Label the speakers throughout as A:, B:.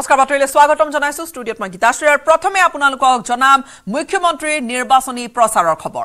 A: নমস্কাৰ বাতৰিলৈ স্বাগতম জনাইছো ষ্টুডিঅত মই গীতাশ্ৰী আৰু প্ৰথমে আপোনালোকক জনাম মুখ্যমন্ত্ৰীৰ নিৰ্বাচনী প্ৰচাৰৰ খবৰ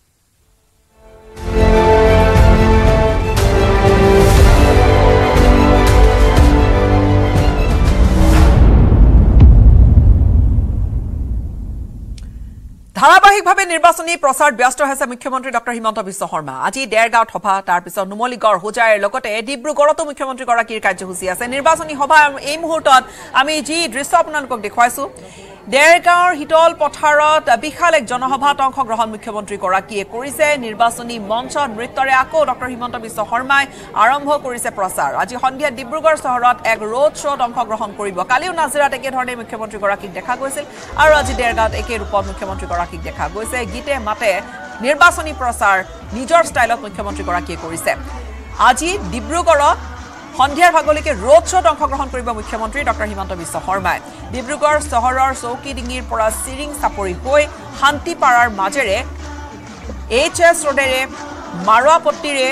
A: ধাৰাবাহিকভাৱে নিৰ্বাচনী প্ৰচাৰ ব্যস্ত হৈছে মুখ্যমন্ত্ৰী ডক্টৰ হিমন্ত বিশ্ব শৰ্মা আজি ডেৰগাঁও সভা তাৰ পিছত নুমলীগড় হোজাইৰ লগতে ডিব্ৰুগড়তো মুখ্যমন্ত্ৰী গৰাকীৰ কাৰ্যসূচী আছে নিৰ্বাচনী সভা এই মুহূৰ্তত আমি যি দৃশ্য আপোনালোকক দেখুৱাইছো ডেৰগাঁৱৰ হিতল পথাৰত বিশাল এক জনসভাত অংশগ্ৰহণ মুখ্যমন্ত্ৰী গৰাকীয়ে কৰিছে নিৰ্বাচনী মঞ্চত নৃত্যৰে আকৌ ডক্টৰ হিমন্ত বিশ্ব শৰ্মাই আৰম্ভ কৰিছে প্ৰচাৰ আজি সন্ধিয়া ডিব্ৰুগড় চহৰত এক ৰোড শ্ব'ত অংশগ্ৰহণ কৰিব কালিও নাজিৰাত একে ধৰণে মুখ্যমন্ত্ৰী গৰাকীক দেখা গৈছিল আৰু আজি ডেৰগাঁৱত একে ৰূপত মুখ্যমন্ত্ৰী গৰাকীক দেখা গৈছে গীতে মাতে নিৰ্বাচনী প্ৰচাৰ নিজৰ ষ্টাইলত মুখ্যমন্ত্ৰী গৰাকীয়ে কৰিছে আজি ডিব্ৰুগড়ত সন্ধিয়াৰ ভাগলৈকে ৰোড শ্ব'ত অংশগ্ৰহণ কৰিব মুখ্যমন্ত্ৰী ডক্টৰ হিমন্ত বিশ্ব শৰ্মাই ডিব্ৰুগড় চহৰৰ চৌকিডিঙিৰ পৰা চিৰিং চাপৰি হৈ শান্তিপাৰাৰ মাজেৰে HS ৰোডেৰে মাৰুৱাপট্টিৰে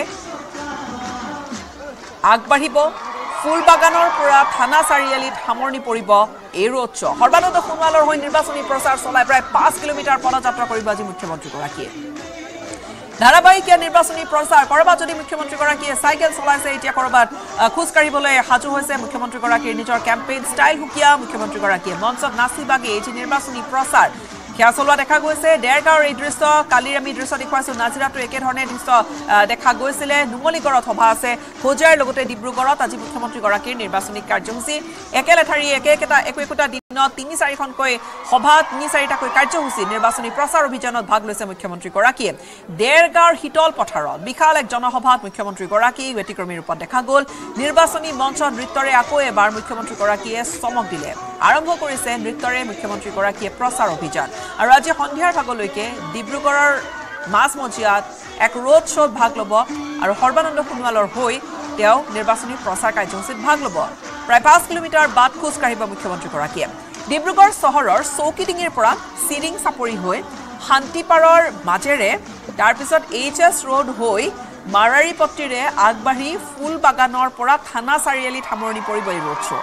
A: আগবাঢ়িব ফুলবাগানৰ পৰা থানা চাৰিআলিত সামৰণি পৰিব এই ৰোড শ্ব' সৰ্বানন্দ সোণোৱালৰ হৈ নিৰ্বাচনী প্ৰচাৰ চলাই প্ৰায় 5 কিলোমিটাৰ পদযাত্ৰা কৰিব আজি মুখ্যমন্ত্ৰী গৰাকীয়ে ধাৰাবাহিক নিৰ্বাচনী প্ৰচাৰ কৰবাত যদি মুখ্যমন্ত্ৰী গৰাকীয়ে চাইকেল চলাইছে এতিয়া কৰবাত খোজ কাঢ়িবলৈ সাজু হৈছে মুখ্যমন্ত্ৰী গৰাকীৰ নিজৰ কেম্পেইন ষ্টাইল হুকিয়া মুখ্যমন্ত্ৰী গৰাকীয়ে মঞ্চত নাচি বাগি এই নিৰ্বাচনী প্ৰচাৰ সেয়া চলোৱা দেখা গৈছে ডেৰগাঁৱৰ এই দৃশ্য কালিৰ আমি দৃশ্য দেখুৱাইছো নাজিৰাটো একে ধৰণে দৃশ্য দেখা গৈছিলে নুমলীগড়ত সভা আছে হোজাইৰ লগতে ডিব্ৰুগড়ত আজি মুখ্যমন্ত্ৰী গৰাকীৰ নিৰ্বাচনী কাৰ্যসূচী একেলেঠাৰি একোটা দিনত 3-4খনকৈ সভা 3-4টাকৈ কাৰ্যসূচী নিৰ্বাচনী প্ৰচাৰ অভিযানত ভাগ লৈছে মুখ্যমন্ত্ৰী গৰাকীয়ে ডেৰগাঁৱৰ হিতল পথাৰত বিশাল এক জনসভাত মুখ্যমন্ত্ৰী গৰাকী ব্যতিক্ৰমী ৰূপত দেখা গ'ল নিৰ্বাচনী মঞ্চত নৃত্যৰে আকৌ এবাৰ মুখ্যমন্ত্ৰী গৰাকীয়ে চমক দিলে আৰম্ভ কৰিছে নৃত্যৰে মুখ্যমন্ত্ৰী গৰাকীয়ে প্ৰচাৰ অভিযান আৰু আজি সন্ধিয়াৰ ভাগলৈকে ডিব্ৰুগড়ৰ মাছমজিয়াত এক ৰোড শ্ব'ত ভাগ ল'ব আৰু সৰ্বানন্দ সোণোৱালৰ হৈ তেওঁ নিৰ্বাচনী প্ৰচাৰ কাৰ্যসূচীত ভাগ ল'ব প্ৰায় 5 কিলোমিটাৰ বাট খোজ কাঢ়িব মুখ্যমন্ত্ৰী গৰাকীয়ে ডিব্ৰুগড় চহৰৰ চৌকিডিঙিৰ পৰা চিৰিং চাপৰি হৈ শান্তিপাৰৰ মাজেৰে তাৰ পিছত HS ৰোড হৈ মাৰাৰীপট্টিৰে আগবাঢ়ি ফুলবাগানৰ পৰা থানা চাৰিআলিত সামৰণি পৰিব এই ৰোড শ্ব'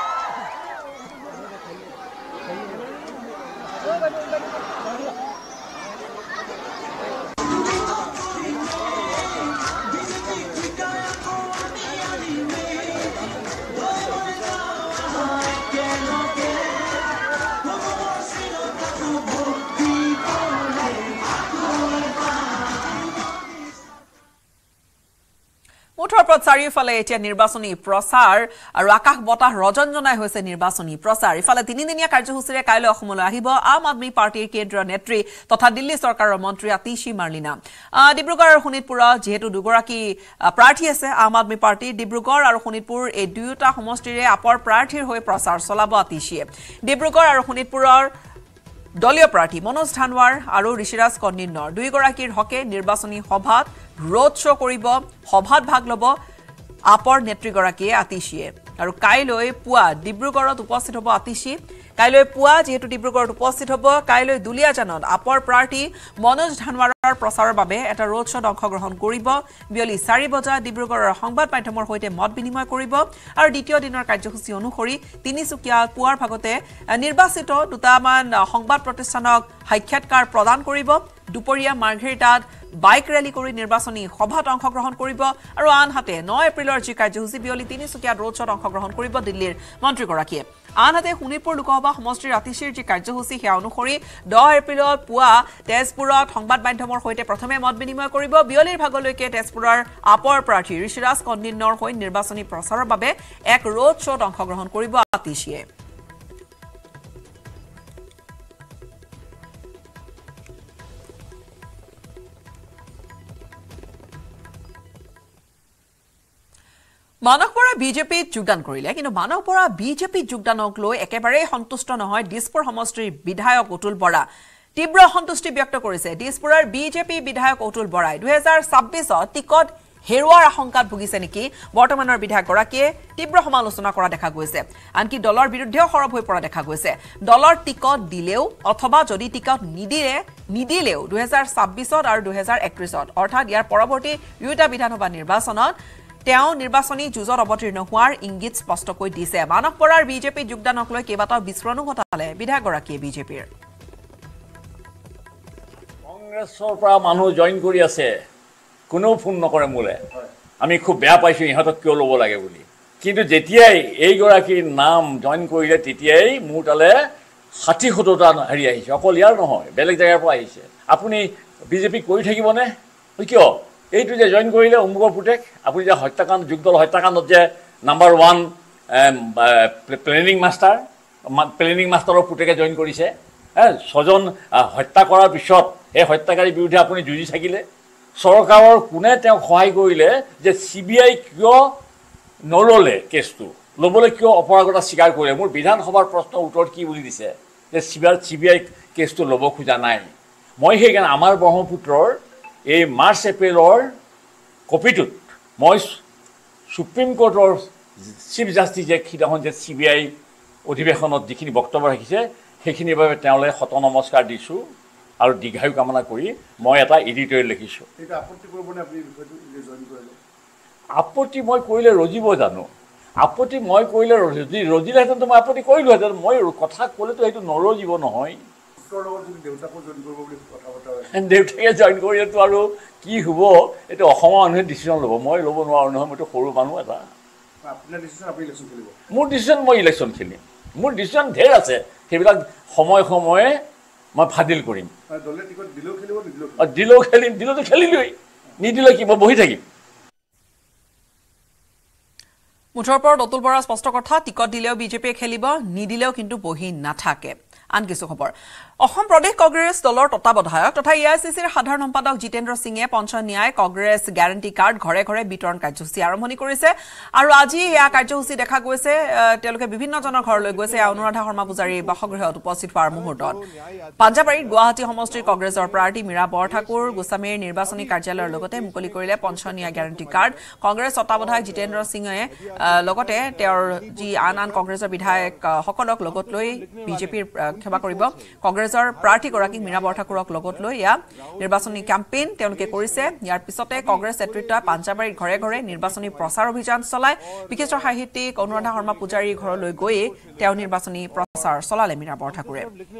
A: মুঠৰ চাৰিওফালে এতিয়া নিৰ্বাচনী প্ৰচাৰ আৰু আকাশ বতাহ ৰজনজনাই হৈছে নিৰ্বাচনী প্ৰচাৰ ইফালে তিনিদিনীয়া কাৰ্যসূচীৰে কাইলৈ অসমলৈ আহিব আম আদমি পাৰ্টিৰ কেন্দ্ৰীয় নেত্ৰী তথা দিল্লী চৰকাৰৰ মন্ত্ৰী আতিশী মাৰ্লিনা ডিব্ৰুগড় আৰু শোণিতপুৰত যেহেতু দুগৰাকী প্ৰাৰ্থী আছে আম আদমি পাৰ্টি ডিব্ৰুগড় আৰু শোণিতপুৰ এই দুয়োটা সমষ্টিৰে আপৰ প্ৰাৰ্থীৰ হৈ প্ৰচাৰ চলাব আতিশীয়ে ডিব্ৰুগড় আৰু শোণিতপুৰৰ দলীয় প্ৰাৰ্থী মনোজ ধানৱাৰ আৰু ঋষিৰাজ কন্দিনৰ দুইগৰাকীৰ হকে নিৰ্বাচনী সভাত ৰোড শ্ব' কৰিব সভাত ভাগ ল'ব আপৰ নেত্ৰীগৰাকীয়ে আতিশীয়ে আৰু কাইলৈ পুৱা ডিব্ৰুগড়ত উপস্থিত হ'ব আতিশী কাইলৈ পুৱা যেহেতু ডিব্ৰুগড়ত উপস্থিত হ'ব কাইলৈ দুলিয়াজানত আপৰ প্ৰাৰ্থী মনোজ ধানৱাৰৰ প্ৰচাৰৰ বাবে এটা ৰোড শ্ব'ত অংশগ্ৰহণ কৰিব বিয়লি 4 বজাত ডিব্ৰুগড়ৰ সংবাদ মাধ্যমৰ সৈতে মত বিনিময় কৰিব আৰু দ্বিতীয় দিনৰ কাৰ্যসূচী অনুসৰি তিনিচুকীয়া পুৱাৰ ভাগতে নিৰ্বাচিত দুটামান সংবাদ প্ৰতিষ্ঠানক সাক্ষাৎকাৰ প্ৰদান কৰিব দুপৰীয়া মাৰ্ঘেৰিটাত বাইক ৰেলী কৰি নিৰ্বাচনী সভাত অংশগ্ৰহণ কৰিব আৰু আনহাতে 9 এপ্ৰিলৰ যি কাৰ্যসূচী বিয়লি তিনিচুকীয়াত ৰোড শ্ব'ত অংশগ্ৰহণ কৰিব দিল্লীৰ মন্ত্ৰীগৰাকীয়ে আনহাতে শোণিতপুৰ লোকসভা সমষ্টিৰ আতিশীৰ যি কাৰ্যসূচী সেয়া অনুসৰি 10 এপ্ৰিলত পুৱা তেজপুৰত সংবাদ মাধ্যমৰ সৈতে প্ৰথমে মত বিনিময় কৰিব বিয়লিৰ ভাগলৈকে তেজপুৰৰ আপৰ প্ৰাৰ্থী ঋষিৰাজ কন্দিনৰ হৈ নিৰ্বাচনী প্ৰচাৰৰ বাবে এক ৰোড শ্ব'ত অংশগ্ৰহণ কৰিব আতিশীয়ে মানৱ বৰা বিজেপিত যোগদান কৰিলে কিন্তু মানৱ বৰা বিজেপিত যোগদানক লৈ একেবাৰে সন্তুষ্ট নহয় দিছপুৰ সমষ্টিৰ বিধায়ক অতুল বৰা তীব্ৰ অসন্তুষ্টি ব্যক্ত কৰিছে দিছপুৰৰ বিজেপি বিধায়ক অতুল বৰাই 2026ত টিকট হেৰুৱাৰ আশংকাত ভুগিছে নেকি বৰ্তমানৰ বিধায়ক গৰাকীয়ে তীব্ৰ সমালোচনা কৰা দেখা গৈছে আনকি দলৰ বিৰুদ্ধেও সৰব হৈ পৰা দেখা গৈছে দলৰ টিকট দিলেও অথবা যদি টিকট নিদিলেও 2026ত আৰু 2031ত অৰ্থাৎ ইয়াৰ পৰৱৰ্তী দুটা বিধানসভা নিৰ্বাচনত তেওঁ নিৰ্বাচনী যুঁজত অৱতীৰ্ণ হোৱাৰ ইংগিত স্পষ্টকৈ দিছে মানস বৰাৰ বিজেপি যোগদানক লৈ কেইবাটাও বিস্ফোৰণো ঘটালে বিধায়কগৰাকীয়ে বিজেপিৰ
B: কংগ্ৰেছৰ পৰা মানুহ জইন কৰি আছে কোনো ফোন নকৰে মোলে আমি খুব বেয়া পাইছো ইহঁতক কিয় ল'ব লাগে বুলি কিন্তু যেতিয়াই এইগৰাকীৰ নাম জইন কৰিলে তেতিয়াই মোৰ তালে 60-70টা হেৰি আহিছে অকল ইয়াৰ নহয় বেলেগ জেগাৰ পৰা আহিছে আপুনি বিজেপি কৰি থাকিবনে কিয় এইটো যে জইন কৰিলে অমুকৰ পুতেক আপুনি যে হত্যাকাণ্ড যুগদল হত্যাকাণ্ডত যে নাম্বাৰ 1 প্লেনিং মাষ্টাৰৰ পুতেকে জইন কৰিছে ছজন হত্যা কৰাৰ পিছত এই হত্যাকাৰীৰ বিৰুদ্ধে আপুনি যুঁজি থাকিলে চৰকাৰৰ কোনে তেওঁক সহায় কৰিলে যে CBI কিয় নললে কেছটো ল'বলৈ কিয় অপৰাগতা স্বীকাৰ কৰিলে মোৰ বিধানসভাৰ প্ৰশ্নৰ উত্তৰ কি বুলি দিছে যে CBI কেছটো ল'ব খোজা নাই মই সেইকাৰণে আমাৰ ব্ৰহ্মপুত্ৰৰ এই মাৰ্চ এপ্ৰিলৰ কপিটোত মই সুপ্ৰিম কোৰ্টৰ চিফ জাষ্টিছে সিদিনাখন যে CBI অধিৱেশনত যিখিনি বক্তব্য ৰাখিছে সেইখিনিৰ বাবে তেওঁলৈ শত নমস্কাৰ দিছোঁ আৰু দীৰ্ঘায়ু কামনা কৰি মই এটা এডিটৰিয়েল লিখিছোঁ আপত্তি মই কৰিলে ৰজিব জানো আপত্তি মই কৰিলে ৰজিলেহেঁতেন মই আপত্তি কৰিলোহেঁতেন মই কথা ক'লেতো সেইটো নৰজিব নহয় দেউতাকে জইন কৰিলেতো আৰু কি হ'ব এইটো অসমৰ মানুহে ডিচিশ্যন ল'ব মই ল'ব নোৱাৰোঁ নহয় মইতো সৰু মানুহ এটা মোৰ ডিচিশ্যন মই ইলেকশ্যন খেলিম মোৰ ডিচিশ্যন ঢেৰ আছে সেইবিলাক সময়ে সময়ে মই ফাদিল কৰিম দিলেও খেলিম দিলেতো খেলিলোৱেই নিদিলে কি মই বহি থাকিম
A: মুঠৰ ওপৰত অতুল বৰা স্পষ্ট কথা টিকট দিলেও বিজেপিয়ে খেলিব নিদিলেও কিন্তু বহি নাথাকে আন কিছু খবৰ অসম প্ৰদেশ কংগ্ৰেছ দলৰ তত্বাৱধায়ক তথা AICCৰ সাধাৰণ সম্পাদক জিতেন্দ্ৰ সিঙে পঞ্চ ন্যায় কংগ্ৰেছ গ্যাৰান্টি কাৰ্ড ঘৰে ঘৰে বিতৰণ কাৰ্যসূচী আৰম্ভণি কৰিছে আৰু আজি এয়া কাৰ্যসূচী দেখা গৈছে তেওঁলোকে বিভিন্ন জনৰ ঘৰলৈ গৈছে অনুৰাধা শৰ্মা পূজাৰীৰ বাসগৃহত উপস্থিত হোৱাৰ মুহূৰ্তত পাঞ্জাবাৰীত গুৱাহাটী সমষ্টিৰ কংগ্ৰেছৰ প্ৰাৰ্থী মীৰা বৰঠাকুৰ গোস্বামীৰ নিৰ্বাচনী কাৰ্যালয়ৰ লগতে মুকলি কৰিলে পঞ্চ ন্যায় গ্যাৰান্টি কাৰ্ড কংগ্ৰেছ তত্বাৱধায়ক জিতেন্দ্ৰ সিঙে লগতে তেওঁৰ যি আন কংগ্ৰেছৰ বিধায়ক সকলক লগত লৈ বিজেপিৰ ক্ষমা কৰিব কংগ্ৰেছৰ প্ৰাৰ্থীগৰাকী মীৰা বৰঠাকুৰক লগত লৈ ইয়া নিৰ্বাচনী কেম্পেইন তেওঁলোকে কৰিছে ইয়াৰ পিছতে কংগ্ৰেছ নেতৃত্বই পাঞ্জাবাৰীৰ ঘৰে ঘৰে নিৰ্বাচনী প্ৰচাৰ অভিযান চলায় বিশিষ্ট সাহিত্যিক অনুৰাধা শৰ্মা পূজাৰীৰ ঘৰলৈ গৈ তেওঁ নিৰ্বাচনী প্ৰচাৰ চলালে মীৰা বৰঠাকুৰে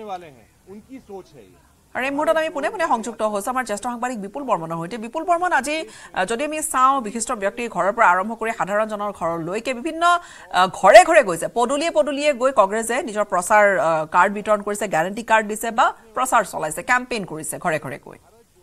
A: আৰু এই মুহূৰ্তত আমি পোনে পোনে সংযুক্ত হৈছোঁ আমাৰ জ্যেষ্ঠ সাংবাদিক বিপুল বৰ্মনৰ সৈতে বিপুল বৰ্মন আজি যদি আমি চাওঁ বিশিষ্ট ব্যক্তিৰ ঘৰৰ পৰা আৰম্ভ কৰি সাধাৰণজনৰ ঘৰলৈকে বিভিন্ন ঘৰে ঘৰে গৈছে পদুলিয়ে গৈ কংগ্ৰেছে নিজৰ প্ৰচাৰ কাৰ্ড বিতৰণ কৰিছে গ্যাৰান্টি কাৰ্ড দিছে বা প্ৰচাৰ চলাইছে কেম্পেইন কৰিছে ঘৰে ঘৰে গৈ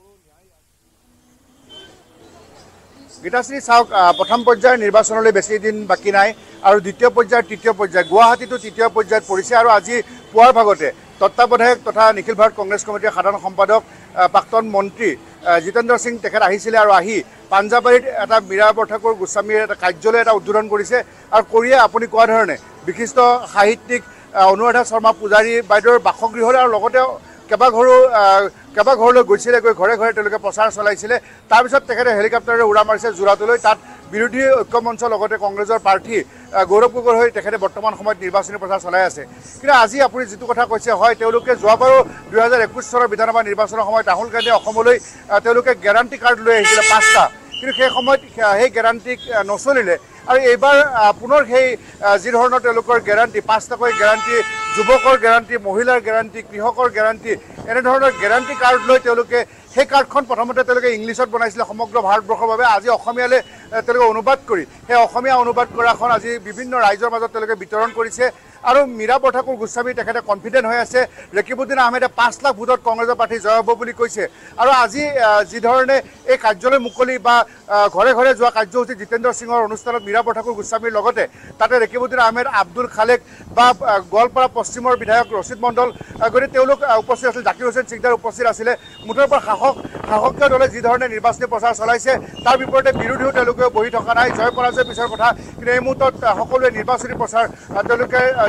C: গীতাশ্ৰী চাওক প্ৰথম পৰ্যায়ৰ নিৰ্বাচনলৈ বেছি দিন বাকী নাই আৰু দ্বিতীয় পৰ্যায়ৰ তৃতীয় পৰ্যায় গুৱাহাটীতো তৃতীয় পৰ্যায়ত পৰিছে আৰু আজি পুৱাৰ ভাগতে তত্ত্বাৱধায়ক তথা নিখিল ভাৰত কংগ্ৰেছ কমিটিৰ সাধাৰণ সম্পাদক প্ৰাক্তন মন্ত্ৰী জিতেন্দ্ৰ সিং তেখেত আহিছিলে আৰু আহি পাঞ্জাবাৰীত এটা মীৰা বৰঠাকুৰ গোস্বামীৰ এটা কাৰ্যালয় এটা উদ্বোধন কৰিছে আৰু কৰিয়ে আপুনি কোৱা ধৰণে বিশিষ্ট সাহিত্যিক অনুৰাধা শৰ্মা পূজাৰী বাইদেউৰ বাসগৃহলৈ আৰু লগতে কেইবাঘৰলৈ গৈছিলে গৈ ঘৰে ঘৰে তেওঁলোকে প্ৰচাৰ চলাইছিলে তাৰপিছত তেখেতে হেলিকপ্টাৰেৰে উৰা মাৰিছে যোৰাটোলৈ তাত বিৰোধী ঐক্য মঞ্চৰ লগতে কংগ্ৰেছৰ প্ৰাৰ্থী গৌৰৱ গগৈ হৈ তেখেতে বৰ্তমান সময়ত নিৰ্বাচনী প্ৰচাৰ চলাই আছে কিন্তু আজি আপুনি যিটো কথা কৈছে হয় তেওঁলোকে যোৱাবাৰো 2021 চনৰ বিধানসভা নিৰ্বাচনৰ সময়ত ৰাহুল গান্ধীয়ে অসমলৈ তেওঁলোকে গ্যাৰান্টি কাৰ্ড লৈ আহিছিলে 5টা কিন্তু সেই সময়ত সেই গ্যাৰান্টি নচলিলে আৰু এইবাৰ পুনৰ সেই যি ধৰণৰ তেওঁলোকৰ গ্যাৰান্টি 5টাকৈ গ্যাৰান্টি যুৱকৰ গ্যাৰান্টি মহিলাৰ গ্যাৰান্টি কৃষকৰ গ্যাৰান্টি এনেধৰণৰ গ্যাৰান্টি কাৰ্ড লৈ তেওঁলোকে সেই কাৰ্ডখন প্ৰথমতে তেওঁলোকে ইংলিছত বনাইছিলে সমগ্ৰ ভাৰতবৰ্ষৰ বাবে আজি অসমীয়ালৈ তেওঁলোকে অনুবাদ কৰি সেই অসমীয়া অনুবাদ কৰাখন আজি বিভিন্ন ৰাইজৰ মাজত তেওঁলোকে বিতৰণ কৰিছে আৰু মীৰা বৰঠাকুৰ গোস্বামী তেখেতে কনফিডেণ্ট হৈ আছে ৰকিবউদ্দিন আহমেদে 5 লাখ ভোটত কংগ্ৰেছৰ প্ৰাৰ্থী জয় হ'ব বুলি কৈছে আৰু আজি যি ধৰণে এই কাৰ্যালয় মুকলি বা ঘৰে ঘৰে যোৱা কাৰ্যসূচী জিতেন্দ্ৰ সিঙৰ অনুষ্ঠানত মীৰা বৰঠাকুৰ গোস্বামীৰ লগতে তাতে ৰকিবউদ্দিন আহমেদ আব্দুল খালেক বা গোৱালপাৰা পশ্চিমৰ বিধায়ক ৰচিদ মণ্ডল গতিকে তেওঁলোক উপস্থিত আছিল জাকিৰ হোসেন সিকদাৰ উপস্থিত আছিলে মুঠৰ পৰা শাসকীয় দলে যি ধৰণে নিৰ্বাচনী প্ৰচাৰ চলাইছে তাৰ বিপৰীতে বিৰোধীও তেওঁলোকে বহি থকা নাই জয় পৰাজয় পিছৰ কথা কিন্তু এই মুহূৰ্তত সকলোৱে নিৰ্বাচনী প্ৰচাৰ তেওঁলোকে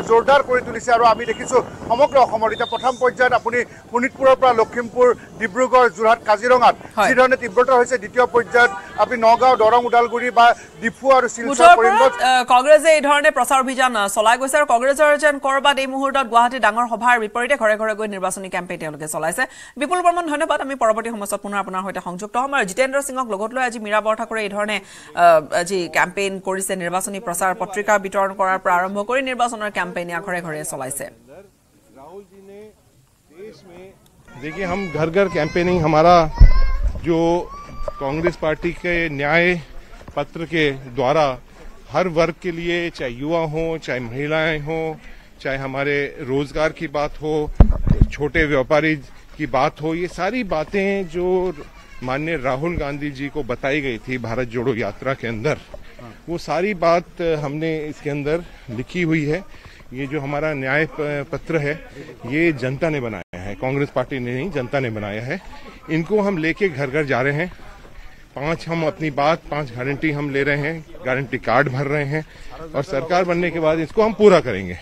C: জোৰদাৰ কৰি তুলিছে আৰু আমি দেখিছোঁ সমগ্ৰ অসমৰ এতিয়া প্ৰথম পৰ্যায়ত আপুনি শোণিতপুৰৰ পৰা লখিমপুৰ ডিব্ৰুগড় যোৰহাট কাজিৰঙাত যিধৰণে তীব্ৰতৰ হৈছে দ্বিতীয় পৰ্যায়ত আপুনি নগাঁও দৰং ওদালগুৰি বা ডিফু আৰু শিলচৰ কৰিমগঞ্জ
A: কংগ্ৰেছে এই ধৰণে প্ৰচাৰ অভিযান চলাই গৈছে আৰু কংগ্ৰেছৰ যেন কৰবাত এই মুহূৰ্তত গুৱাহাটী ডাঙৰ সভাৰ বিপৰীতে ঘৰে ঘৰে গৈ নিৰ্বাচনী কেম্পেইন তেওঁলোকে চলাইছে বিপুল বৰ্মন ধন্যবাদ আমি পৰৱৰ্তী সময়ত পুনৰ আপোনাৰ সৈতে সংযুক্ত হ'ম আৰু জিতেন্দ্ৰ সিঙক লগত লৈ আজি মীৰা বৰঠাকুৰে এই ধৰণে আজি কেম্পেইন কৰিছে নিৰ্বাচনী প্ৰচাৰ পত্ৰিকা বিতৰণ কৰাৰ পৰা আৰম্ভ কৰি নিৰ্বাচনৰ কেম্পেইন ঘৰে ঘৰে চলাইছে
D: राहुल जी ने देश में देखिए हम घर घर कैंपेनिंग हमारा जो कांग्रेस पार्टी के न्याय पत्र के द्वारा हर वर्ग के लिए चाहे युवा हो चाहे महिलाएं हो चाहे हमारे रोजगार की बात हो छोटे व्यापारी की बात हो ये सारी बातें जो माननीय राहुल गांधी जी को बताई गई थी भारत जोड़ो यात्रा के अंदर वो सारी बात हमने इसके अंदर लिखी हुई है ये जो हमारा न्याय पत्र है ये जनता ने बनाया है कांग्रेस पार्टी ने नहीं जनता ने बनाया है इनको हम लेके घर घर जा रहे हैं 5 हम अपनी बात 5 गारंटी हम ले रहे हैं गारंटी कार्ड भर रहे हैं और सरकार बनने के बाद इसको हम पूरा करेंगे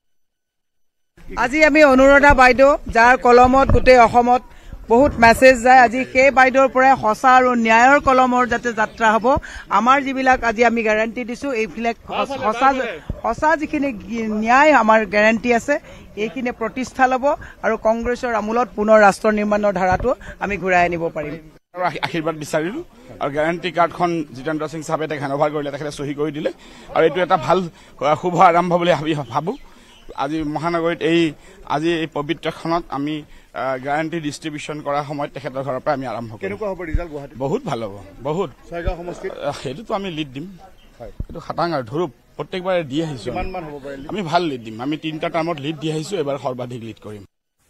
E: আজি আমি অনুৰাধা বাইদেউ যাৰ কলমত গোটেই অসমত বহুত মেছেজ যায় আজি সেই বাইদেউৰ পৰা সঁচা আৰু ন্যায়ৰ কলমৰ যাতে যাত্ৰা হ'ব আমাৰ যিবিলাক আজি আমি গ্যাৰান্টি দিছো এইবিলাক সঁচা যিখিনি ন্যায় আমাৰ গ্যাৰান্টি আছে এইখিনি প্ৰতিষ্ঠা ল'ব আৰু কংগ্ৰেছৰ আমূলত পুনৰ ৰাষ্ট্ৰ নিৰ্মাণৰ ধাৰাটো আমি ঘূৰাই আনিব পাৰিম
F: আশীৰ্বাদ বিচাৰিলো আৰু গ্যাৰান্টি কাৰ্ডখন জিতেন্দ্ৰ সিং সাহেবে হেণ্ডঅভাৰ কৰিলে তেখেতে চহী কৰি দিলে আৰু এইটো এটা ভাল শুভ আৰম্ভ বুলি আমি ভাবো আজি মহানগৰীত আজি এই পবিত্ৰখনত আমি গ্যাৰান্টি ডিষ্ট্ৰিবিউচন কৰাৰ সময়ত তেখেতৰ ঘৰৰ পৰা আমি আৰম্ভ কৰিম
C: কেনেকুৱা হ'ব ৰিজাল্ট গুৱাহাটী
F: বহুত ভাল হ'ব বহুত
C: ছয়গাঁও সমষ্টিত
F: সেইটোতো আমি লিড দিম এইটো খাটাং আৰু ধৰক প্ৰত্যেকবাৰে দি আহিছো
C: কিমানমান হ'ব পাৰে
F: আমি ভাল লিড দিম আমি 3টা টাৰ্মত লিড দি আহিছো এবাৰ সৰ্বাধিক লিড কৰিম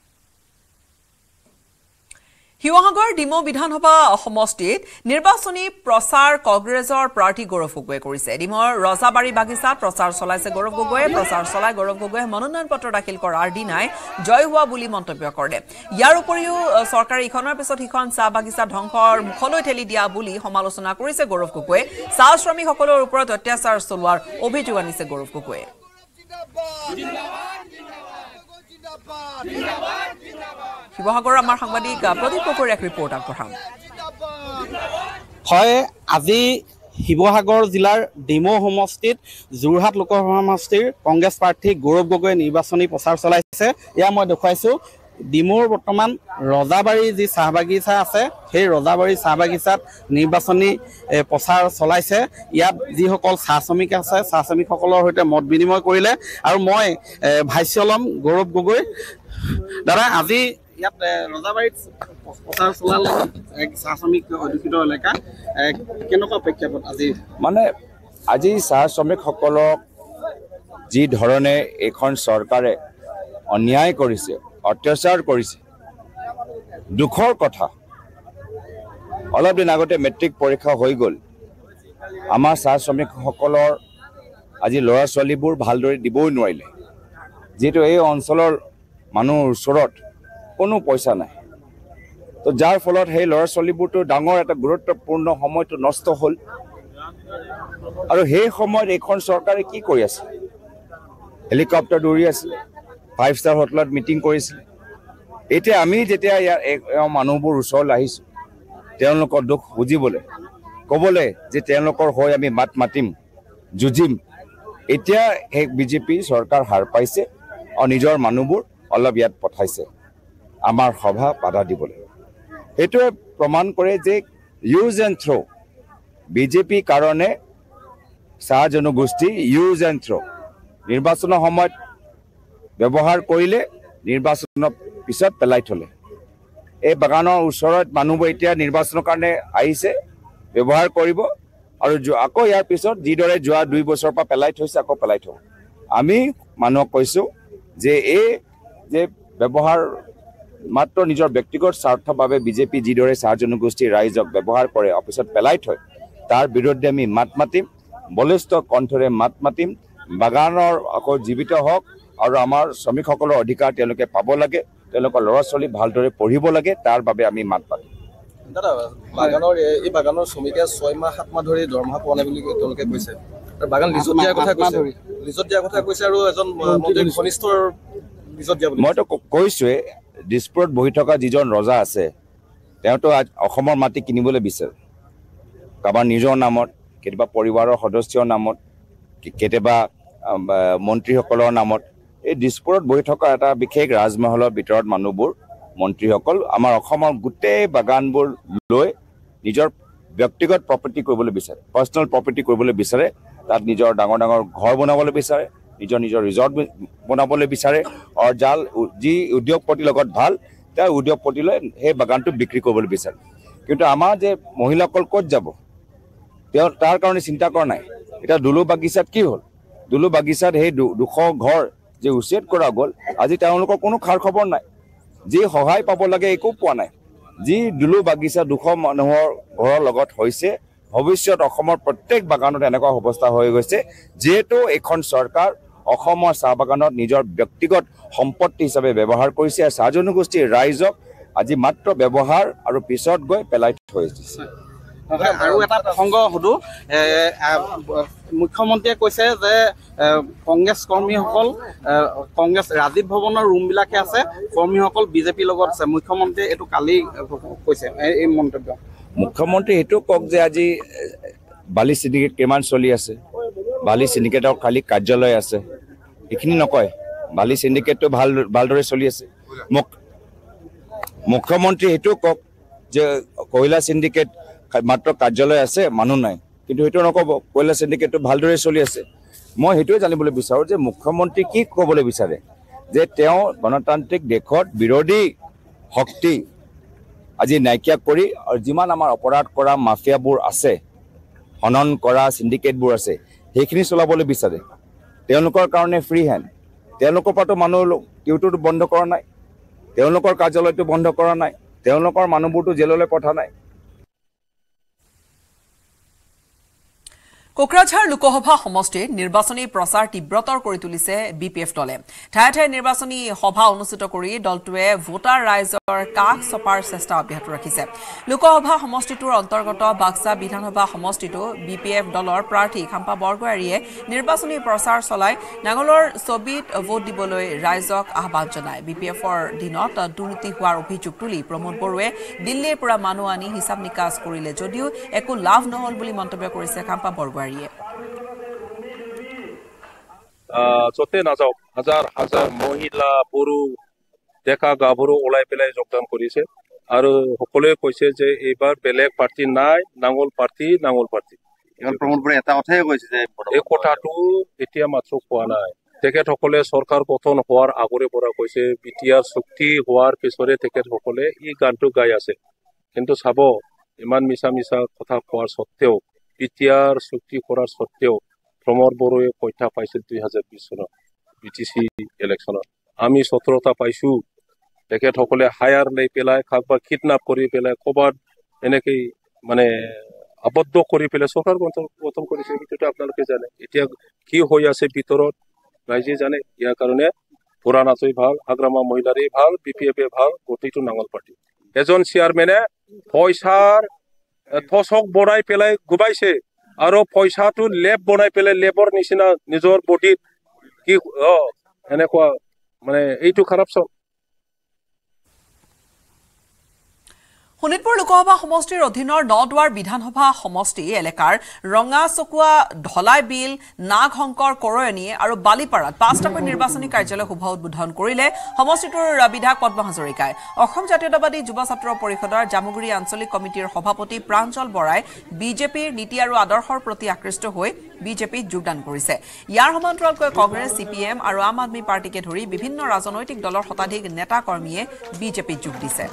A: শিৱসাগৰ ডিমৌ বিধানসভা সমষ্টিত নিৰ্বাচনী প্ৰচাৰ কংগ্ৰেছৰ প্ৰাৰ্থী গৌৰৱ গগৈয়ে কৰিছে ডিমৌৰ ৰজাবাৰী বাগিচাত প্ৰচাৰ চলাইছে গৌৰৱ গগৈয়ে প্ৰচাৰ চলাই গৌৰৱ গগৈয়ে মনোনয়ন পত্ৰ দাখিল কৰাৰ দিনাই জয় হোৱা বুলি মন্তব্য কৰে ইয়াৰ উপৰিও চৰকাৰে ইখনৰ পিছত সিখন চাহ বাগিচা ধ্বংসৰ মুখলৈ ঠেলি দিয়া বুলি সমালোচনা কৰিছে গৌৰৱ গগৈয়ে চাহ শ্ৰমিকসকলৰ ওপৰত অত্যাচাৰ চলোৱাৰ অভিযোগ আনিছে গৌৰৱ গগৈয়ে শিৱসাগৰৰ আমাৰ সাংবাদিক প্ৰদীপ গগৈৰ এক ৰিপৰ্ট আগবঢ়াম
G: হয় আজি শিৱসাগৰ জিলাৰ ডিমৌ সমষ্টিত যোৰহাট লোকসভা সমষ্টিৰ কংগ্ৰেছ প্ৰাৰ্থী গৌৰৱ গগৈয়ে নিৰ্বাচনী প্ৰচাৰ চলাইছে এয়া মই দেখুৱাইছো ডিমৌৰ বৰ্তমান ৰজাবাৰী যি চাহ বাগিচা আছে সেই ৰজাবাৰী চাহ বাগিচাত নিৰ্বাচনী প্ৰচাৰ চলাইছে ইয়াত যিসকল চাহ শ্ৰমিক আছে চাহ শ্ৰমিকসকলৰ সৈতে মত বিনিময় কৰিলে আৰু মই ভাষ্য ল'ম গৌৰৱ গগৈ দাদা আজি ইয়াত ৰজাবাৰীত প্ৰচাৰ চলালে চাহ শ্ৰমিক অধিকৃত এলেকা কেনেকুৱা প্ৰেক্ষাপট আজি
H: মানে আজি চাহ শ্ৰমিকসকলক যি ধৰণে এইখন চৰকাৰে অন্যায় কৰিছে অত্যাচাৰ কৰিছে দুখৰ কথা অলপ দিন আগতে মেট্ৰিক পৰীক্ষা হৈ গ'ল আমাৰ চাহ শ্ৰমিকসকলৰ আজি ল'ৰা ছোৱালীবোৰ ভালদৰে দিবই নোৱাৰিলে যিহেতু এই অঞ্চলৰ মানুহৰ ওচৰত কোনো পইচা নাই তো যাৰ ফলত সেই ল'ৰা ছোৱালীবোৰটো ডাঙৰ এটা গুৰুত্বপূৰ্ণ সময়টো নষ্ট হ'ল আৰু সেই সময়ত এইখন চৰকাৰে কি কৰি আছে হেলিকপ্টাৰ দৌৰি আছিলে 5-star হোটেলত মিটিং কৰিছিলে এতিয়া আমি যেতিয়া ইয়াৰ মানুহবোৰ ওচৰলৈ আহিছোঁ তেওঁলোকৰ দুখ বুজিবলৈ ক'বলৈ যে তেওঁলোকৰ হৈ আমি মাত মাতিম যুঁজিম এতিয়া সেই বিজেপি চৰকাৰ হাৰ পাইছে আৰু নিজৰ মানুহবোৰ অলপ ইয়াত পঠাইছে আমাৰ সভা বাধা দিবলৈ এইটোৱে প্ৰমাণ কৰে যে ইউজ এণ্ড থ্ৰ' বিজেপি কাৰণে চাহ জনগোষ্ঠী ইউজ এণ্ড থ্ৰ' নিৰ্বাচনৰ সময়ত ব্যৱহাৰ কৰিলে নিৰ্বাচনৰ পিছত পেলাই থলে এই বাগানৰ ওচৰত মানুহবোৰ এতিয়া নিৰ্বাচনৰ কাৰণে আহিছে ব্যৱহাৰ কৰিব আৰু আকৌ ইয়াৰ পিছত যিদৰে যোৱা 2 বছৰৰ পৰা পেলাই থৈছে আকৌ পেলাই থব আমি মানুহক কৈছোঁ যে এই যে ব্যৱহাৰ মাত্ৰ নিজৰ ব্যক্তিগত স্বাৰ্থৰ বাবে বিজেপি যিদৰে চাহ জনগোষ্ঠীৰ ৰাইজক ব্যৱহাৰ কৰে অফিচত পেলাই থয় তাৰ বিৰুদ্ধে আমি মাত মাতিম বলিষ্ঠ কণ্ঠৰে মাত মাতিম বাগানৰ আকৌ জীৱিত হওক আৰু আমাৰ শ্ৰমিকসকলৰ অধিকাৰ তেওঁলোকে পাব লাগে তেওঁলোকৰ ল'ৰা ছোৱালী ভালদৰে পঢ়িব লাগে তাৰ বাবে আমি মাত মাতিম
G: দাদা বাগানৰ শ্ৰমিকে 6 মাহ 7 মাহ ধৰি দৰমহা পোৱা নাই বুলি তেওঁলোকে কৈছে
I: বাগান লিজত দিয়াৰ কথা কৈছে আৰু এজন মন্ত্ৰীৰ ঘনিষ্ঠৰ লিজত দিয়া বুলি
H: মইতো কৈছোৱে দিছপুৰত বহি থকা যিজন ৰজা আছে তেওঁতো অসমৰ মাটি কিনিবলৈ বিচাৰে কাৰোবাৰ নিজৰ নামত কেতিয়াবা পৰিবাৰৰ সদস্যৰ নামত কেতিয়াবা মন্ত্ৰীসকলৰ নামত এই দিছপুৰত বহি থকা এটা বিশেষ ৰাজমহলৰ ভিতৰত মানুহবোৰ মন্ত্ৰীসকল আমাৰ অসমৰ গোটেই বাগানবোৰ লৈ নিজৰ ব্যক্তিগত প্ৰপাৰ্টি কৰিবলৈ বিচাৰে পাৰ্চনেল প্ৰপাৰ্টি কৰিবলৈ বিচাৰে তাত নিজৰ ডাঙৰ ডাঙৰ ঘৰ বনাবলৈ বিচাৰে নিজৰ ৰিজৰ্ট বনাবলৈ বিচাৰে আৰু যি উদ্যোগপতিৰ লগত ভাল তাৰ উদ্যোগপতিলৈ সেই বাগানটো বিক্ৰী কৰিবলৈ বিচাৰে কিন্তু আমাৰ যে মহিলাসকল ক'ত যাব তেওঁ তাৰ কাৰণে চিন্তা কৰা নাই এটা দুলু বাগিচাত কি হ'ল দুলু বাগিচাত সেই 200 ঘৰ যে উচ্ছেদ কৰা গ'ল আজি তেওঁলোকৰ কোনো খাৰ খবৰ নাই যি সহায় পাব লাগে একো পোৱা নাই যি দুলু বাগিচা 200 মানুহৰ ঘৰৰ লগত হৈছে ভৱিষ্যত অসমৰ প্ৰত্যেক বাগানত এনেকুৱা অৱস্থা হৈ গৈছে যেহেতু এখন চৰকাৰ অসমৰ চাহ বাগানত নিজৰ ব্যক্তিগত সম্পত্তি হিচাপে ব্যৱহাৰ কৰিছে আৰু চাহ জনগোষ্ঠীৰ ৰাইজক আজি মাত্ৰ ব্যৱহাৰ আৰু পিছত গৈ পেলাই থৈ দিছে
G: আৰু এটা প্ৰসংগ সুধো মুখ্যমন্ত্ৰীয়ে কৈছে যে কংগ্ৰেছ কৰ্মীসকল কংগ্ৰেছ ৰাজীৱ ভৱনৰ ৰুমবিলাকে আছে কৰ্মীসকল বিজেপিৰ লগত আছে মুখ্যমন্ত্ৰীয়ে এইটো কালি কৈছে এই মন্তব্য
H: মুখ্যমন্ত্ৰী এইটো কওক যে আজি বালি চিণ্ডিকেট কিমান চলি আছে বালি চিণ্ডিকেটৰ খালি কাৰ্যালয় আছে এইখিনি নকয় বালি চিণ্ডিকেটটো ভালদৰে চলি আছে মুখ্যমন্ত্ৰী এইটো কওক যে কয়লা চিণ্ডিকেট মাত্ৰ কাৰ্যালয় আছে মানুহ নাই কিন্তু সেইটো নক'ব কয়লা চিণ্ডিকেটটো ভালদৰে চলি আছে মই সেইটোৱে জানিবলৈ বিচাৰোঁ যে মুখ্যমন্ত্ৰী কি ক'বলৈ বিচাৰে যে তেওঁ গণতান্ত্ৰিক দেশত বিৰোধী শক্তি আজি নাইকিয়া কৰি আৰু যিমান আমাৰ অপৰাধ কৰা মাফিয়াবোৰ আছে হনন কৰা চিণ্ডিকেটবোৰ আছে সেইখিনি চলাবলৈ বিচাৰে তেওঁলোকৰ কাৰণে ফ্ৰী হেণ্ড তেওঁলোকৰ পৰাতো মানুহ ডিউটিটো বন্ধ কৰা নাই তেওঁলোকৰ কাৰ্যালয়টো বন্ধ কৰা নাই তেওঁলোকৰ মানুহবোৰতো জেললৈ পঠা নাই
A: কোকৰাঝাৰ লোকসভা সমষ্টিৰ নিৰ্বাচনী প্ৰচাৰ তীব্ৰতৰ কৰি তুলিছে বিপিএফ দলে ঠায়ে ঠায়ে নিৰ্বাচনী সভা অনুষ্ঠিত কৰি দলটোৱে ভোটাৰ ৰাইজৰ কাষ চপাৰ চেষ্টা অব্যাহত ৰাখিছে লোকসভা সমষ্টিটোৰ অন্তৰ্গত বাক্সা বিধানসভা সমষ্টিটো বিপিএফ দলৰ প্ৰাৰ্থী খাম্পা বৰগোহাঁইয়ে নিৰ্বাচনী প্ৰচাৰ চলাই নাঙলৰ ছবিত ভোট দিবলৈ ৰাইজক আহ্বান জনায় বিপিএফৰ দিনত দুৰ্নীতি হোৱাৰ অভিযোগ তুলি প্ৰমোদ বৰুৱে দিল্লীৰ পৰা মানুহ আনি হিচাপ নিকাচ কৰিলে যদিও একো লাভ নহল বুলি মন্তব্য কৰিছে খাম্পা বৰগোহাঁই
J: যতে নাযাওক হাজাৰ হাজাৰ মহিলা পুৰুষ ডেকা গাভৰু ওলাই পেলাই যোগদান কৰিছে আৰু সকলোৱে কৈছে যে এইবাৰ বেলেগ পাৰ্টি নাই নাঙল পাৰ্টি
I: এটা কথাই কৈছে যে
J: এই কথাটো এতিয়া মাত্ৰ কোৱা নাই তেখেতসকলে চৰকাৰ গঠন হোৱাৰ আগৰে পৰা কৈছে বিটিআৰ চুক্তি হোৱাৰ পিছৰে তেখেতসকলে এই গানটো গাই আছে কিন্তু চাব ইমান মিছা কথা কোৱাৰ স্বত্তেও বিটিআৰ চুক্তি কৰাৰ স্বত্তেও প্ৰমোদ বড়োৱে পইঠা পাইছিল 2020 চনত বিটিচি ইলেকশ্যনত আমি 17টা পাইছো তেখেতসকলে হায়াৰ লৈ পেলাই কাৰোবাক কিডনাপ কৰি পেলাই ক'ৰবাত এনেকৈ মানে আবদ্ধ কৰি পেলাই চৰকাৰ গঠন কৰিছে সেইটো আপোনালোকে জানে এতিয়া কি হৈ আছে ভিতৰত ৰাইজে জানে ইয়াৰ কাৰণে পুৰাণাটোই ভাল আগ্ৰামা মহিলাৰেই ভাল বিপিএফে ভাল গোটেইটো নাঙল পাৰ্টি এজন চেয়াৰমেনে পইচাৰ থচক বনাই পেলাই গুবাইছে আৰু পইচাটো লেব বনাই পেলাই লেবৰ নিচিনা নিজৰ বডিত কি এনেকুৱা মানে এইটো খাৰাপ চব
A: শোণিতপুৰ লোকসভা সমষ্টিৰ অধীনৰ নদুৱাৰ বিধানসভা সমষ্টি এলেকাৰ ৰঙাচকুৱা ঢলাই বিল নাগশংকৰ কৰয়নী আৰু বালিপাৰাত 5টাকৈ নিৰ্বাচনী কাৰ্যালয় শুভ উদ্বোধন কৰিলে সমষ্টিটোৰ বিধায়ক পদ্ম হাজৰিকাই অসম জাতীয়তাবাদী যুৱ ছাত্ৰ পৰিষদৰ জামুগুৰি আঞ্চলিক কমিটিৰ সভাপতি প্ৰাঞ্জল বৰাই বিজেপিৰ নীতি আৰু আদৰ্শৰ প্ৰতি আকৃষ্ট হৈ বিজেপিত যোগদান কৰিছে ইয়াৰ সমান্তৰালকৈ কংগ্ৰেছ সিপিএম আৰু আম আদমি পাৰ্টিকে ধৰি বিভিন্ন ৰাজনৈতিক দলৰ শতাধিক নেতা কৰ্মীয়ে বিজেপিত যোগ দিছে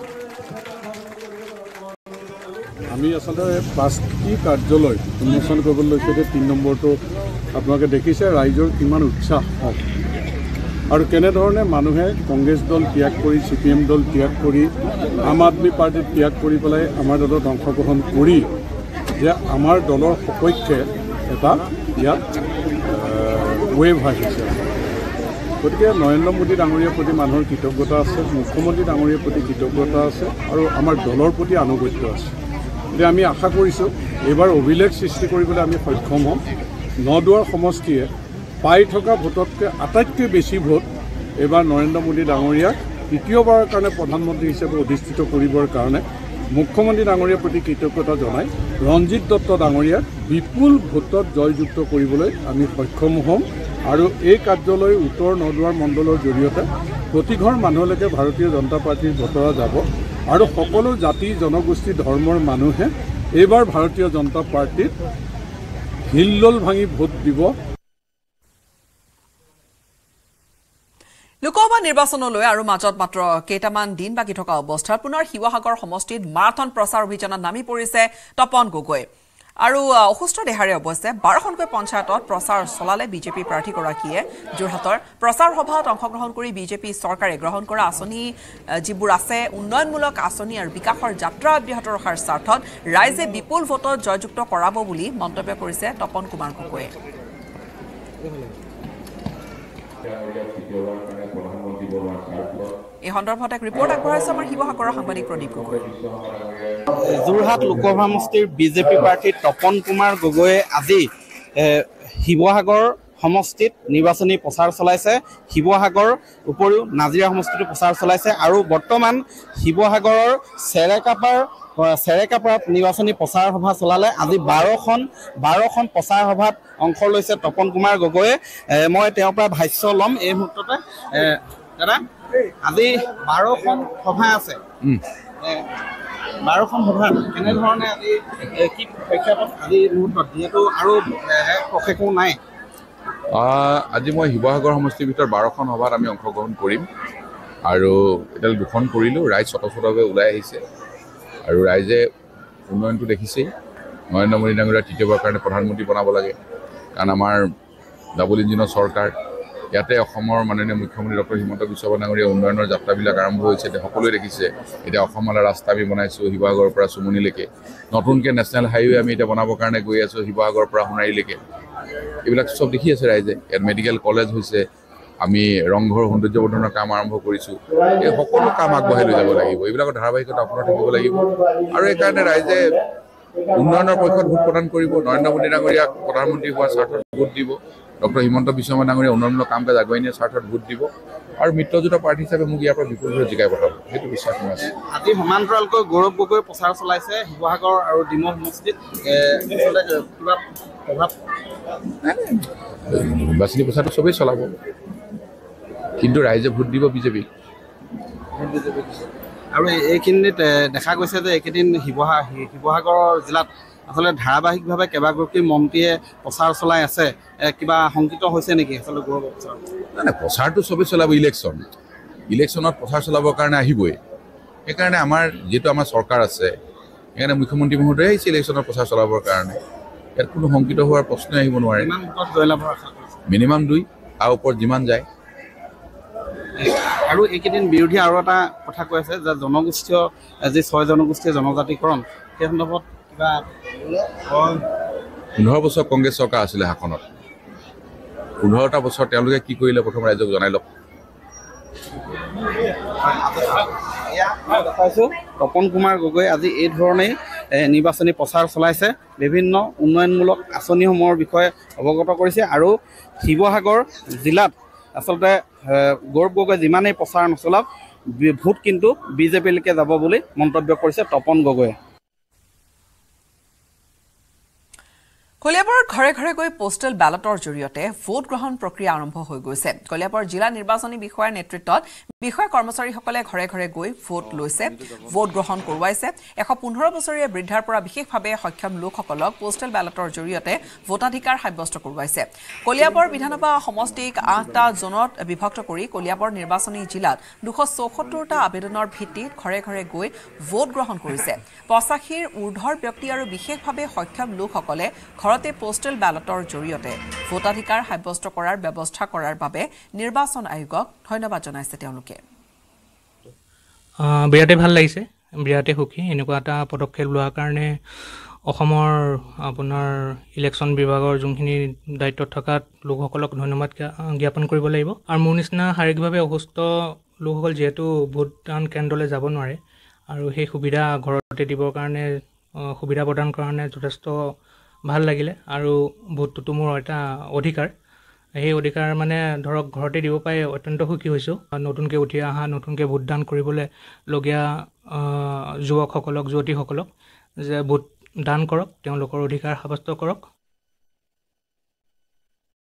K: আমি আসলে 5টি কাৰ্যালয় উন্মোচন কৰিবলৈ লৈছে 3 নম্বৰটো আপোনালোকে দেখিছে ৰাইজৰ কিমান উৎসাহ আৰু কেনেধৰণে মানুহে কংগ্ৰেছ দল ত্যাগ কৰি সিপিএম দল ত্যাগ কৰি আম আদমি পাৰ্টি ত্যাগ কৰি পেলাই আমাৰ দলত অংশগ্ৰহণ কৰি যে আমাৰ দলৰ সপক্ষে এটা ইয়াত ৱেভ আহিছে গতিকে নৰেন্দ্ৰ মোদী ডাঙৰীয়াৰ প্ৰতি মানুহৰ কৃতজ্ঞতা আছে মুখ্যমন্ত্ৰী ডাঙৰীয়াৰ প্ৰতি কৃতজ্ঞতা আছে আৰু আমাৰ দলৰ প্ৰতি আনুগত্য আছে আমি আশা কৰিছোঁ এইবাৰ অভিলেখ সৃষ্টি কৰিবলৈ আমি সক্ষম হ'ম নদুৱাৰ সমষ্টিয়ে পাই থকা ভোটতকৈ আটাইতকৈ বেছি ভোট এইবাৰ নৰেন্দ্ৰ মোদী ডাঙৰীয়াক তৃতীয়বাৰৰ কাৰণে প্ৰধানমন্ত্ৰী হিচাপে অধিষ্ঠিত কৰিবৰ কাৰণে মুখ্যমন্ত্ৰী ডাঙৰীয়াৰ প্ৰতি কৃতজ্ঞতা জনাই ৰঞ্জিত দত্ত ডাঙৰীয়াক বিপুল ভোটত জয়যুক্ত কৰিবলৈ আমি সক্ষম হ'ম আৰু এই কাৰ্যালয় উত্তৰ নদুৱাৰ মণ্ডলৰ জৰিয়তে প্ৰতিঘৰ মানুহলৈকে ভাৰতীয় জনতা পাৰ্টীৰ বতৰা যাব আৰু সকলো জাতি জনগোষ্ঠী ধৰ্মৰ মানুহে এইবাৰ ভাৰতীয় জনতা পাৰ্টীত হিল্লোল ভাঙি ভোট দিব।
A: লোকসভা নিৰ্বাচনলৈ আৰু মাজত মাত্ৰ কেইটামান দিন বাকী থকা অৱস্থাত পুনৰ শিৱসাগৰ সমষ্টিত মাৰাথন প্ৰচাৰ অভিযানত নামি পৰিছে তপন গগৈ আৰু অসুস্থ দেহাৰে অৱশ্যে 12খনকৈ পঞ্চায়তত প্ৰচাৰ চলালে বিজেপি প্ৰাৰ্থীগৰাকীয়ে যোৰহাটৰ প্ৰচাৰ সভাত অংশগ্ৰহণ কৰি বিজেপি চৰকাৰে গ্ৰহণ কৰা আঁচনি যিবোৰ আছে উন্নয়নমূলক আঁচনি আৰু বিকাশৰ যাত্ৰা অব্যাহত ৰখাৰ স্বাৰ্থত ৰাইজে বিপুল ভোটত জয়যুক্ত কৰাব বুলি মন্তব্য কৰিছে তপন কুমাৰ গগৈয়ে। এই সন্দৰ্ভত এক ৰিপৰ্ট আগবঢ়াইছে আমাৰ শিৱসাগৰৰ সাংবাদিক প্ৰদীপ গগৈ।
G: যোৰহাট লোকসভা সমষ্টিৰ বিজেপি প্ৰাৰ্থী তপন কুমাৰ গগৈয়ে আজি শিৱসাগৰ সমষ্টিত নিৰ্বাচনী প্ৰচাৰ চলাইছে। শিৱসাগৰ উপৰিও নাজিৰা সমষ্টিতো প্ৰচাৰ চলাইছে আৰু বৰ্তমান শিৱসাগৰৰ চেৰেকাপাৰত নিৰ্বাচনী প্ৰচাৰ সভা চলালে। আজি 12খন প্ৰচাৰ সভাত অংশ লৈছে তপন কুমাৰ গগৈয়ে। মই তেওঁৰ পৰা ভাষ্য ল'ম এই মুহূৰ্ততে। দাদা, আজি 12খন সভা আছে, 12খন সভা কেনেধৰণে আজি কি প্ৰেক্ষাপট আজি মুহূৰ্তত যিহেতু আৰু প্ৰশিক্ষণ নাই?
L: আজি মই শিৱসাগৰ সমষ্টিৰ ভিতৰত 12খন সভাত আমি অংশগ্ৰহণ কৰিম আৰু এতিয়ালৈ 2খন কৰিলোঁ। ৰাইজ স্বতঃস্ফূৰ্তভাৱে ওলাই আহিছে আৰু ৰাইজে উন্নয়নটো দেখিছেই। নৰেন্দ্ৰ মোদী ডাঙৰীয়া তৃতীয়বাৰৰ কাৰণে প্ৰধানমন্ত্ৰী বনাব লাগে, কাৰণ আমাৰ ডাবল ইঞ্জিনৰ চৰকাৰ। ইয়াতে অসমৰ মাননীয় মুখ্যমন্ত্ৰী ডক্টৰ হিমন্ত বিশ্ব শৰ্মা ডাঙৰীয়া উন্নয়নৰ যাত্ৰাবিলাক আৰম্ভ হৈছে। সকলোৱে দেখিছে এতিয়া অসমলৈ ৰাস্তা আমি বনাইছোঁ শিৱসাগৰৰ পৰা চুমনিলৈকে। নতুনকৈ নেশ্যনেল হাইৱে আমি এতিয়া বনাবৰ কাৰণে গৈ আছোঁ শিৱসাগৰৰ পৰা সোণাৰীলৈকে। এইবিলাক চব দেখি আছে ৰাইজে। ইয়াত মেডিকেল কলেজ হৈছে, আমি ৰংঘৰ সৌন্দৰ্যবৰ্ধনৰ কাম আৰম্ভ কৰিছোঁ। এই সকলো কাম আগবঢ়াই লৈ যাব লাগিব, এইবিলাকৰ ধাৰাবাহিকতা অব্যাহত থাকিব লাগিব আৰু এইকাৰণে ৰাইজে উন্নয়নৰ পক্ষত ভোট প্ৰদান কৰিব। নৰেন্দ্ৰ মোদী ডাঙৰীয়াক প্ৰধানমন্ত্ৰী হোৱাৰ স্বাৰ্থত ভোট দিব। ডক্টৰ হিমন্ত বিশ্ব শৰ্মা ডাঙৰীয়া উন্নয়নমূলক কাম কাজ আগুৱাই নিয়াৰ স্বাৰ্থত ভোট দিব আৰু মিত্ৰজোঁটৰ প্ৰাৰ্থী হিচাপে মোক ইয়াৰ পৰা বিপুল ভোট জিকাই পঠাব, সেইটো বিশ্বাস মোৰ আছে।
G: আজি সমান্তৰালকৈ গৌৰৱ গগৈ প্ৰচাৰ চলাইছে শিৱসাগৰ আৰু ডিমৌ সমষ্টিত। কিবা প্ৰভাৱ
L: নিৰ্বাচনী প্ৰচাৰটো চবেই চলাব, কিন্তু ৰাইজে ভোট দিব বিজেপিক।
G: আৰু এইখিনিত দেখা গৈছে যে এইকেইদিন শিৱসাগৰ জিলাত আচলতে ধাৰাবাহিকভাৱে কেইবাগৰাকী মন্ত্ৰীয়ে প্ৰচাৰ চলাই আছে। কিবা শংকিত হৈছে নেকি আচলতে গৌৰৱ প্ৰচাৰ?
L: নাই, প্ৰচাৰটো চবেই চলাব। ইলেকশ্যনত প্ৰচাৰ চলাবৰ কাৰণে আহিবই। সেইকাৰণে আমাৰ যিহেতু আমাৰ চৰকাৰ আছে, সেইকাৰণে মুখ্যমন্ত্ৰী মহোদয়ে আহিছে ইলেকশ্যনত প্ৰচাৰ চলাবৰ কাৰণে। ইয়াত কোনো শংকিত হোৱাৰ প্ৰশ্নই আহিব নোৱাৰে। মিনিমাম 2 তাৰ ওপৰত যিমান যায়।
G: আৰু এইকেইদিন বিৰোধীয়ে আৰু এটা কথা কৈ আছে যে জনগোষ্ঠীয় যি 6 জনগোষ্ঠীয় জনজাতিকৰণ, সেই সন্দৰ্ভত কিবা
L: 15 বছৰ কংগ্ৰেছ চৰকাৰ আছিলে শাসনত। 15টা বছৰ তেওঁলোকে কি কৰিলে প্ৰথম ৰাইজক জনাই লওক।
G: তপন কুমাৰ গগৈ আজি এই ধৰণেই নিৰ্বাচনী প্ৰচাৰ চলাইছে, বিভিন্ন উন্নয়নমূলক আঁচনিসমূহৰ বিষয়ে অৱগত কৰিছে আৰু শিৱসাগৰ জিলাত আচলতে গৌৰৱ গগৈ যিমানেই প্ৰচাৰ নচলাওক ভোট কিন্তু বিজেপিলৈকে যাব বুলি মন্তব্য কৰিছে তপন গগৈয়ে।
A: কলিয়াবৰৰ ঘৰে ঘৰে গৈ পোষ্টেল বেলটৰ জৰিয়তে ভোট গ্ৰহণ প্ৰক্ৰিয়া আৰম্ভ হৈ গৈছে। কলিয়াবৰ জিলা নিৰ্বাচনী বিষয়াৰ নেতৃত্বত বিষয়া কৰ্মচাৰীসকলে ঘৰে ঘৰে গৈ ভোট লৈছে, ভোট গ্ৰহণ কৰোৱাইছে। 115 বছৰীয়া বৃদ্ধাৰ পৰা বিশেষভাৱে সক্ষম লোকসকলক পোষ্টেল বেলটৰ জৰিয়তে ভোটাধিকাৰ সাব্যস্ত কৰোৱাইছে। কলিয়াবৰ বিধানসভা সমষ্টিক 8টা জোনত বিভক্ত কৰি কলিয়াবৰ নিৰ্বাচনী জিলাত 274টা আবেদনৰ ভিত্তিত ঘৰে ঘৰে গৈ ভোট গ্ৰহণ কৰিছে। 85ৰ ঊৰ্ধৰ ব্যক্তি আৰু বিশেষভাৱে সক্ষম লোকসকলে ঘৰতে পোষ্টেল বেলটৰ জৰিয়তে ভোটাধিকাৰ সাব্যস্ত কৰাৰ ব্যৱস্থা কৰাৰ বাবে নিৰ্বাচন আয়োগক ধন্যবাদ জনাইছে তেওঁলোকে।
M: বিৰাটে ভাল লাগিছে, বিৰাটে সুখী এনেকুৱা এটা পদক্ষেপ লোৱাৰ কাৰণে। অসমৰ আপোনাৰ ইলেকশ্যন বিভাগৰ যোনখিনি দায়িত্বত থকা লোকসকলক ধন্যবাদ জ্ঞাপন কৰিব লাগিব। আৰু মোৰ নিচিনা শাৰীৰিকভাৱে অসুস্থ লোকসকল যিহেতু ভোটদান কেন্দ্ৰলৈ যাব নোৱাৰে আৰু সেই সুবিধা ঘৰতে দিবৰ কাৰণে সুবিধা প্ৰদান কাৰণে যথেষ্ট ভাল লাগিলে আৰু ভোটটোতো মোৰ এটা অধিকাৰ সেই অধিকাৰ মানে ধৰক ঘৰতে দিব পাই অত্যন্ত সুখী হৈছোঁ নতুনকৈ উঠি অহা নতুনকৈ ভোটদান কৰিবলৈ লগীয়া যুৱকসকলক যুৱতীসকলক যে ভোট দান কৰক তেওঁলোকৰ অধিকাৰ সাব্যস্ত কৰক